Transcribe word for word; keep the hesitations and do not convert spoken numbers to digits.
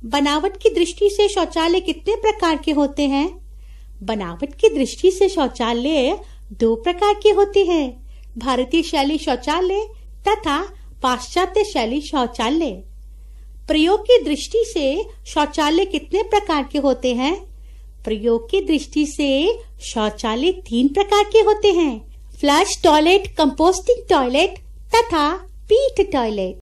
बनावट की दृष्टि से शौचालय कितने प्रकार के होते हैं? बनावट की दृष्टि से शौचालय दो प्रकार के होते हैं, भारतीय शैली शौचालय तथा पाश्चात्य शैली शौचालय। प्रयोग की दृष्टि से शौचालय कितने प्रकार के होते हैं? प्रयोग की दृष्टि से शौचालय तीन प्रकार के होते हैं, फ्लश टॉयलेट, कंपोस्टिंग टॉयलेट तथा पीठ टॉयलेट।